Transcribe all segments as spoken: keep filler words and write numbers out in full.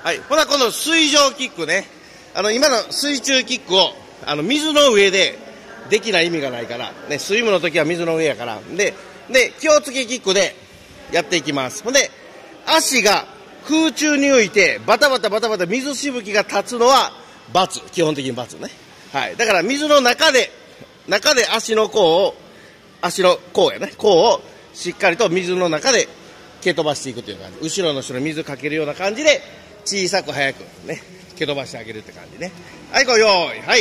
はい。ほな、今度水上キックね。あの、今の水中キックを、あの、水の上でできない意味がないから、ね、スイムの時は水の上やから。で、で、気をつけキックでやっていきます。ほんで、足が空中に浮いて、バタバタバタバタ水しぶきが立つのは、×。基本的に×ね。はい。だから水の中で、中で足の甲を、足の甲やね。甲をしっかりと水の中で蹴飛ばしていくという感じ。後ろの人に水かけるような感じで、小さく早くね、蹴飛ばしてあげるって感じね。はい、こう、よーい、はい。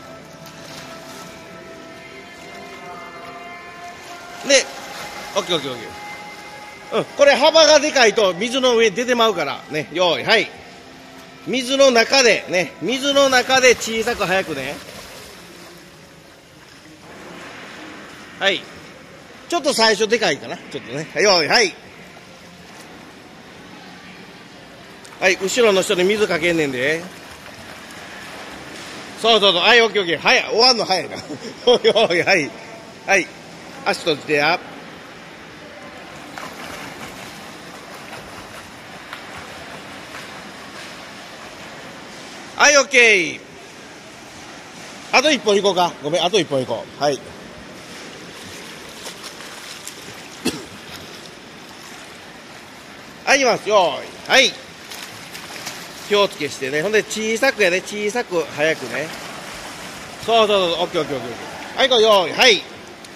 で、オッケーオッケーオッケー。うん、これ幅がでかいと水の上出てまうから、ね、よーい、はい。水の中で、ね、水の中で小さく早くね。はい。ちょっと最初でかいかな。ちょっとね。よーい、はい。はい、後ろの人に水かけんねんで。そうそうそう。はい、オッケーオッケー。はい、終わんの早いな。よーい、はい。はい。足閉じてや。はい、オッケー。あと一本行こうか。ごめん、あと一本行こう。はい。はい、行きます。よーい。はい。気をつけしてね。ほんで、小さくやね。小さく、早くね。そうそうそう。オッケーオッケーオッケーオッケー。はい、こう、よーい。はい。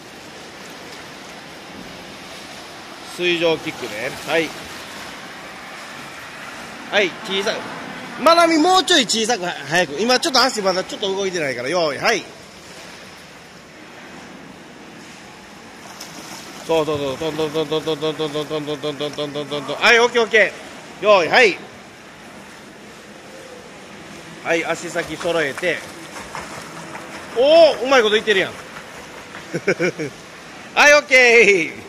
水上キックね。はい。はい、小さく。まなみ、もうちょい小さく、早く。今、ちょっと足まだちょっと動いてないから。よーい。はい。そうそうそう。トントントントントントントントントントントントントントントントン。はい、オッケーオッケー。よーい。はい。はい、足先揃えて。おお、うまいこと言ってるやん。はい、オッケー。